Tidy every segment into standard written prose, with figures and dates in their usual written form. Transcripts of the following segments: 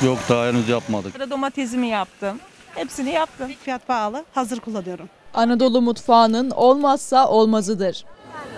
Yok, daha henüz yapmadık. Domatesimi yaptım. Hepsini yaptım. Fiyat pahalı, hazır kullanıyorum. Anadolu mutfağının olmazsa olmazıdır.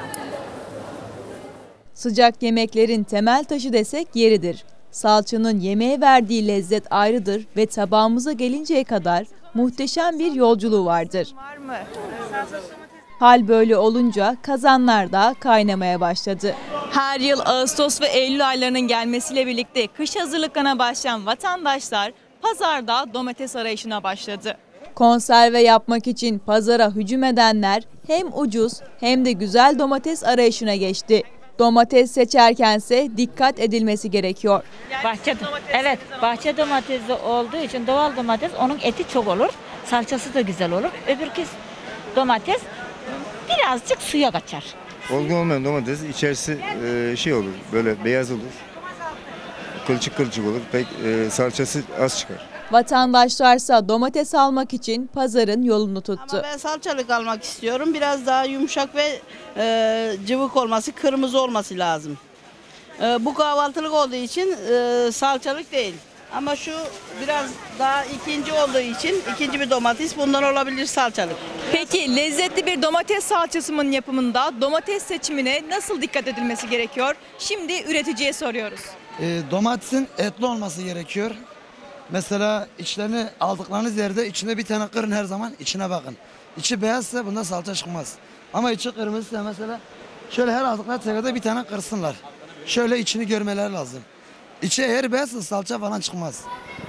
Sıcak yemeklerin temel taşı desek yeridir. Salçanın yemeğe verdiği lezzet ayrıdır ve tabağımıza gelinceye kadar muhteşem bir yolculuğu vardır. Var mı? Hal böyle olunca kazanlar da kaynamaya başladı. Her yıl Ağustos ve Eylül aylarının gelmesiyle birlikte kış hazırlıklarına başlayan vatandaşlar pazarda domates arayışına başladı. Konserve yapmak için pazara hücum edenler hem ucuz hem de güzel domates arayışına geçti. Domates seçerkense dikkat edilmesi gerekiyor. Bahçe domatesi olduğu için doğal domates, onun eti çok olur. Salçası da güzel olur. Öbürkü domates birazcık suya kaçar. Olgun olmayan domates içerisi şey olur, böyle beyaz olur. Kılçık kılçık olur. Pek salçası az çıkar. Vatandaşlarsa domates almak için pazarın yolunu tuttu. Ama ben salçalık almak istiyorum. Biraz daha yumuşak ve cıvık olması, kırmızı olması lazım. Bu kahvaltılık olduğu için salçalık değil. Ama şu biraz daha ikinci olduğu için ikinci bir domates, bundan olabilir salçalık. Peki lezzetli bir domates salçasının yapımında domates seçimine nasıl dikkat edilmesi gerekiyor? Şimdi üreticiye soruyoruz. Domatesin etli olması gerekiyor. Mesela içlerini aldıklarınız yerde içinde bir tane kırın, her zaman içine bakın. İçi beyazsa bunda salça çıkmaz. Ama içi kırmızıysa mesela şöyle her aldıkları tekrar bir tane kırsınlar. Şöyle içini görmeleri lazım. İçi eğer beyazsa salça falan çıkmaz.